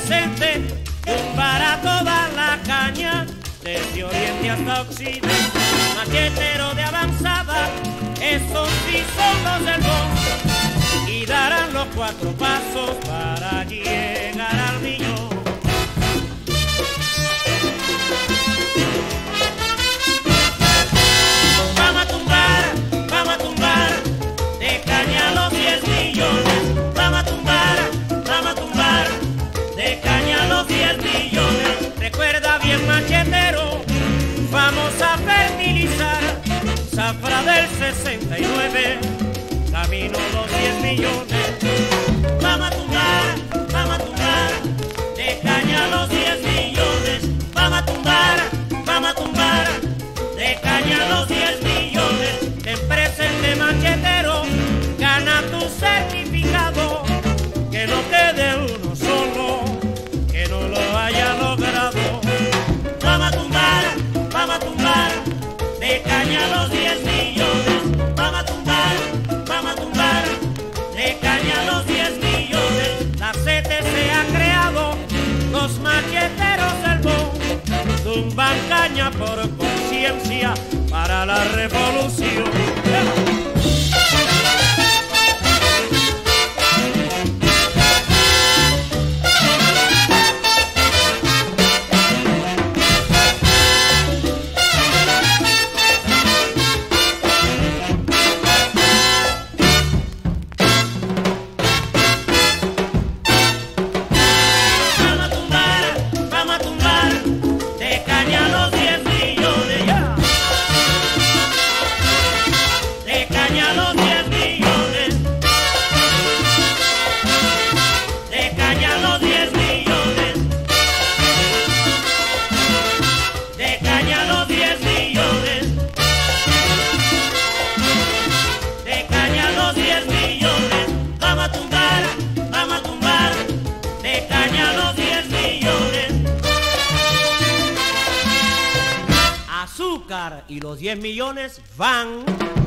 presente, para toda la caña, desde oriente hasta occidente. Machetero de avanzada, esos sí son los del Bon, y darán los 4 pasos para llegar al millón. Vamos a tumbar, de caña los 10 millones. Vamos a tumbar, de caña los 10 millones. Recuerda bien, machetero, vamos a fertilizar zafra del 69, camino los 10 millones. Vamos a tumbar, de caña los 10 millones. Vamos a tumbar, de caña los 10 millones. Ten presente, machetero, gana tu certificado, que no quede uno solo, que no lo haya logrado. Vamos a tumbar, de caña los 10 millones. Vamos a tumbar, de caña los 10 millones. La CTC ha creado los macheteros del Bon, tumban caña por conciencia para la revolución. Y los 10 millones van.